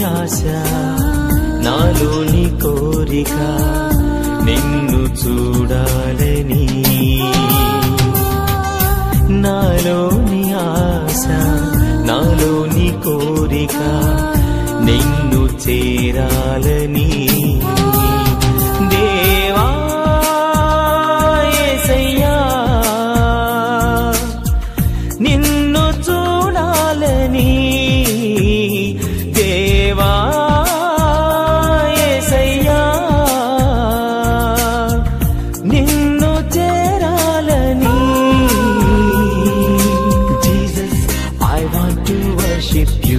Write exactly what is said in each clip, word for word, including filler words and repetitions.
ఆశ నాలోని కోరిక నిన్ను చూడాలని నాలోని ఆశ నాలోని కోరిక నిన్ను చేరాలని దేవా యేసయ్యా నిన్ను చూడాలని దేవా యేసయ్యా నిన్ను చేరాలని Jesus, I want to worship you.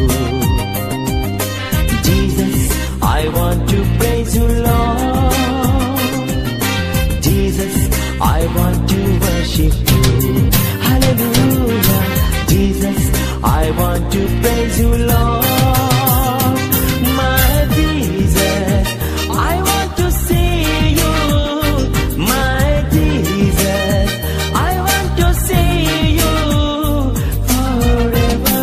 Jesus, I want to praise you, Lord. Jesus, I want to worship you. Hallelujah. Jesus, I want to praise you, Lord. My Jesus, I want to see you. My Jesus, I want to see you forever.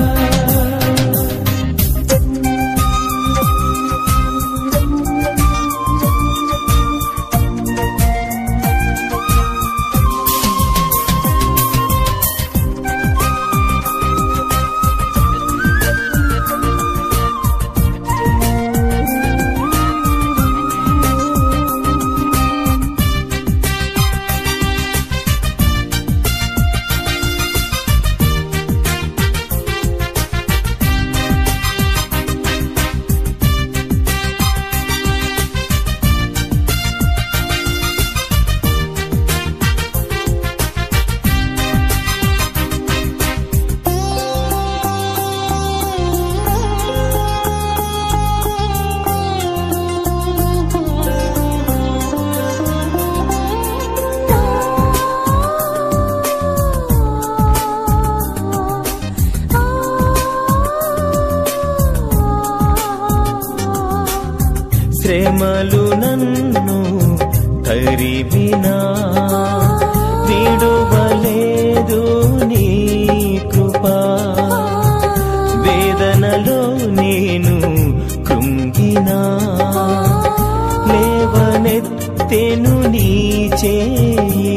శ్రమలు నన్ను తరిమినా విడువలేదు నీ కృపా వేదనలో నేను కృంగినా లేవనెత్తెను నీ చేయి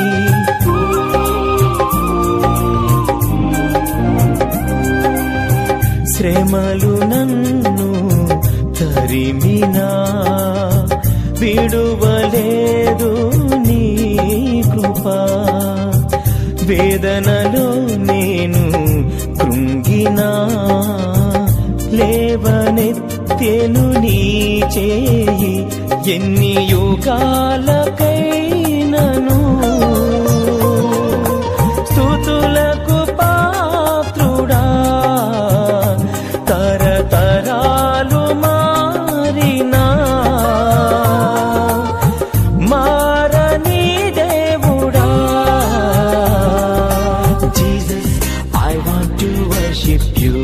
శ్రమలు నన్ను తరిమినా విడువలేదు నీ కృపా వేదనలో నేను కృంగినా లేవనెత్తెను నీ చేయి ఎన్ని యుగాలకైనను స్తుతులకు పాత్రుడా తరతరాలు మారినా మారని దేవుడా Jesus, I want to worship you.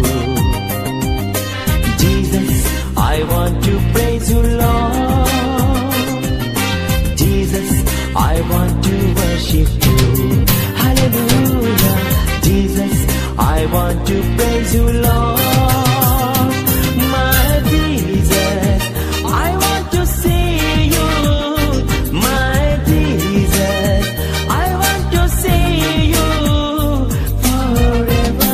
Jesus, I want to praise you, Lord. Jesus, I want to worship you. Hallelujah. Jesus, I want to praise you, Lord. My Jesus, I want to see you. My Jesus, I want to see you forever.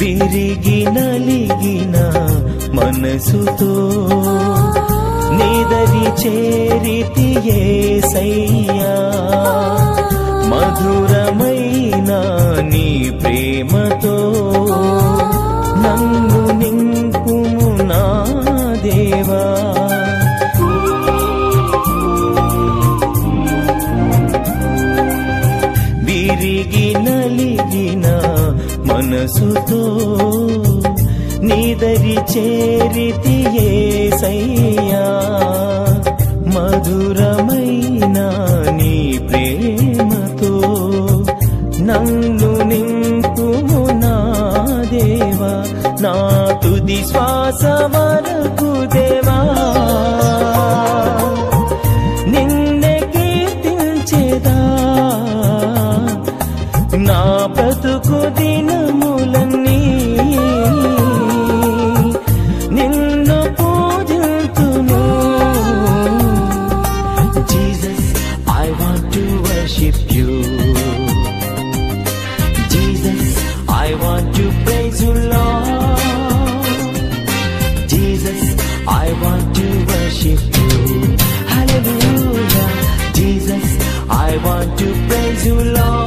విరిగి నలిగిన మనసుతో నీదరి చేరితి యేసయ్యా మధురమైన నీ ప్రేమతో నన్ను నింపుము నా దేవా విరిగి నలిగిన మనసుతో నీదరి చేరితి యేసయ్యా మధురమైన నీ ప్రేమతో నన్ను నింపుము నా దేవా నా తుది శ్వాస వరకు దేవా నిన్నే కీర్తించెదా నా బ్రతుకు దినములన్నీ నిన్ను పూజింతును Jesus I want to worship you Jesus I want to praise you Lord Jesus I want to worship you hallelujah Jesus I want to praise you Lord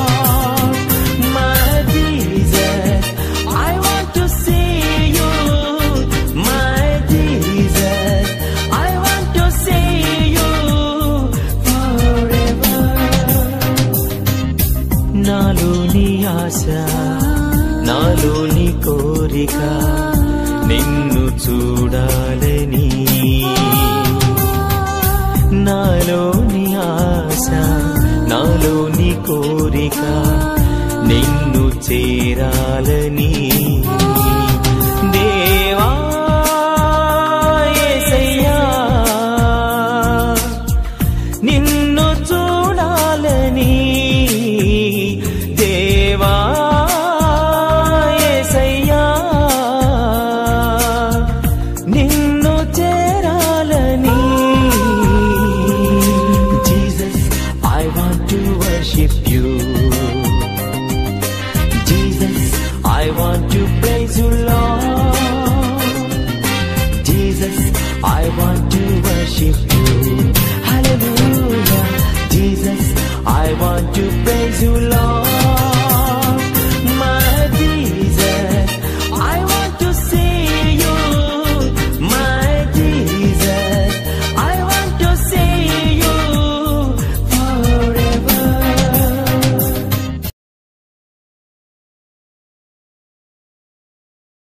నాలోని ఆశ నాలోని కోరిక నిన్ను చూడాలని నాలోని ఆశ నాలోని కోరిక నిన్ను చేరాలని దేవా యేసయ్యా నిన్ను చూడాలని దేవా యేసయ్యా నిన్ను చేరాలని Jesus I want to worship you Jesus I want to praise you Lord Jesus I want to worship you hallelujah Jesus I want to praise you, Lord.